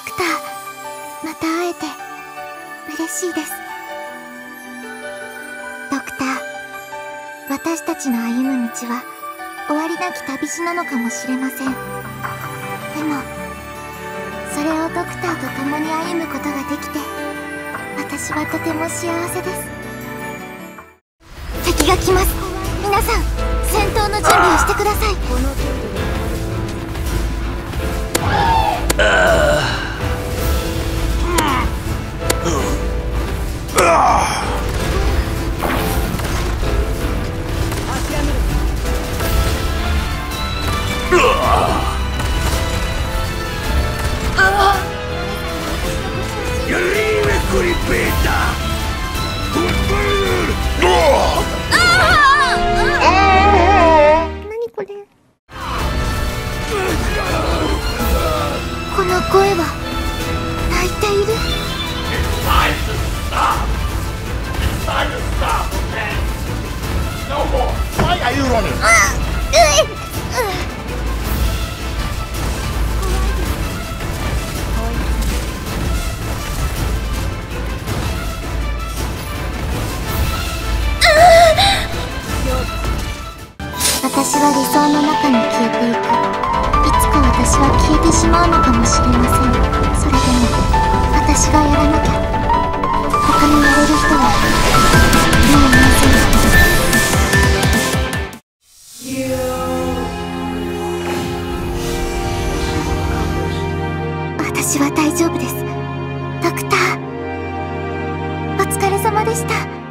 クター、また会えて嬉しいです。ドクター、私たちの歩む道は終わりなき旅路なのかもしれません。でもそれをドクターと共に歩むことができて、私はとても幸せです。敵が来ます。皆さん、戦闘の準備をしてください。何これ。この声は泣いている。私は理想の中に消えていく。いつか私は消えてしまうのかもしれません。それでも私がやらなきゃ。他にやれる人はもういません。私は大丈夫です。ドクター、お疲れ様でした。